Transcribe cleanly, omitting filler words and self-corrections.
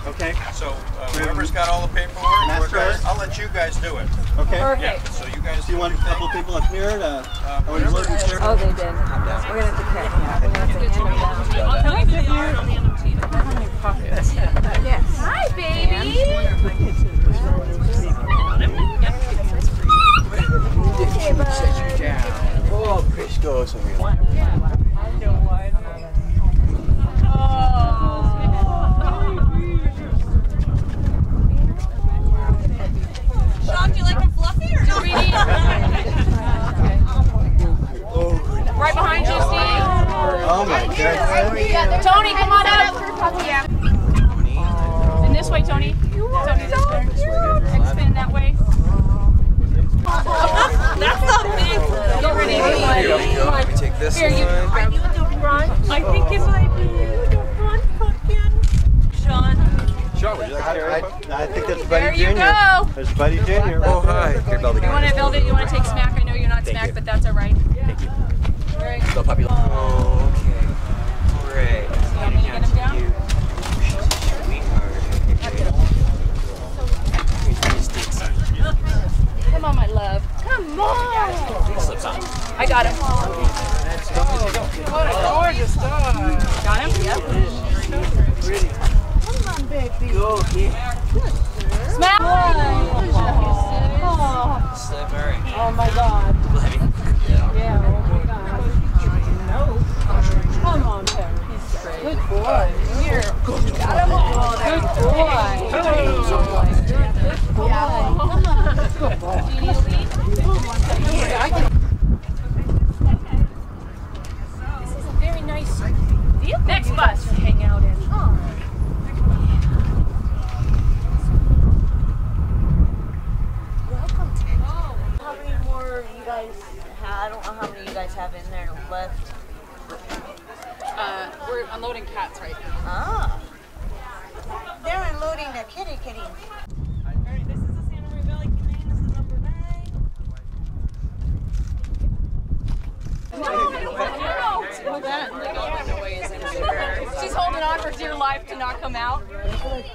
Okay. So whoever's got all the paperwork, I'll let you guys do it. Okay. Perfect. Yeah. So you guys. Do you want a couple people up here to? Oh, they did. We're gonna have to pick. Yeah, we're gonna have to hand them down. Can I give you? How many pockets? Yes. Hi, baby. Oh, Christos. Sean, do you like them fluffy or not? Right behind you, Steve. Oh my goodness. Tony, come on up. Yeah. And this way, Tony. Tony, this way. And spin that way. That's not big. Get ready. Let me take this Here, you. Are you the front? I think it might be the front pumpkin. Sean. Sean, would you like to carry it? I think that's Buddy There you Jr. go. There's Buddy Jr. Oh, hi. Here, Velvet. You want to build it? You want to take smack? I know you're not smack, but that's all right. Thank you. Very Still good. puppy. Oh, okay. Great. You want me to get him down? Come on, my love. Come on. Slips on. I got him. What a gorgeous dog. Got him? Yep. Come on, baby. Smack. Slippery. Oh my God. Yeah, oh my God. No. Come on, Perry. Good boy. Here. Got him. Good boy. Good boy. Come on. Good boy. Do you need a lead? Yeah, I can. This is a very nice vehicle. Next bus. Hang out in. How many more you guys have? I don't know how many you guys have in there left. We're unloading cats right now. Ah. They're unloading the kitty. Alright, this is the Santa Maria Valley Humane. This is number 9. She's holding on for dear life to not come out.